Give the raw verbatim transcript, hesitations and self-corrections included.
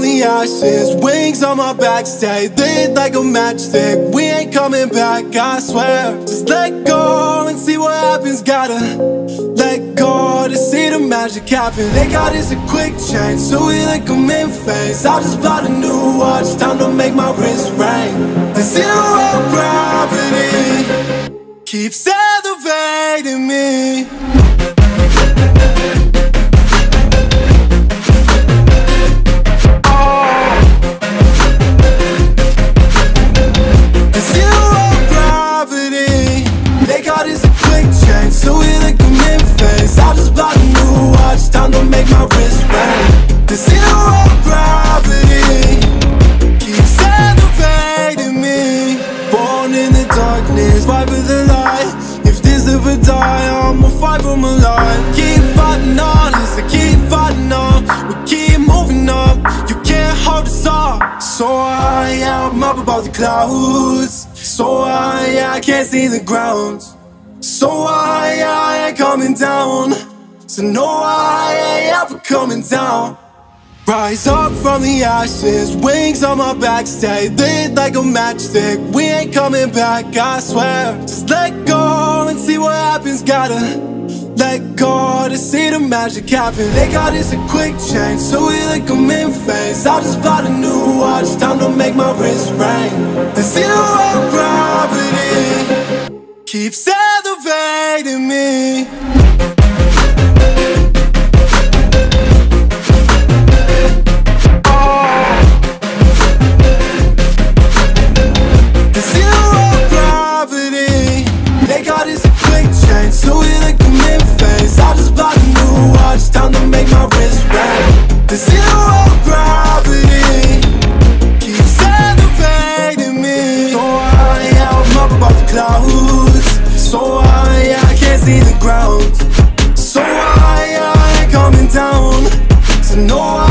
the ashes, wings on my back, stay lit like a matchstick. We ain't coming back, I swear. Just let go and see what happens. Gotta let go to see the magic happen. They got us a quick change, so we like them in phase. I just bought a new watch, time to make my wrist ring. The zero gravity keeps elevating me. So we like them in phase. I just bought a new watch, time to make my wrist ring. The zero gravity keeps elevating me. Born in the darkness, fight for the light. If this ever die, I'ma fight for my life. Keep fighting on, yes, I keep fighting on. We keep moving up, you can't hold us up. So high, yeah, I'm up above the clouds. So high, yeah, I can't see the ground. So high, I ain't coming down. So no, I ain't ever coming down. Rise up from the ashes, wings on my back, stay lit like a matchstick. We ain't coming back, I swear. Just let go and see what happens. Gotta let go to see the magic happen. They got us a quick change, so we like them in phase. I just bought a new watch, time to make my wrist ring. The zero gravity keeps elevating me. The zero gravity, they got us a quick change, so we like them in phase. I just bought a new watch, time to make my wrist ring. The zero gravity keeps elevating me. So high, I'm up above the clouds. So high, I can't see the ground. So high, I ain't coming down. So no,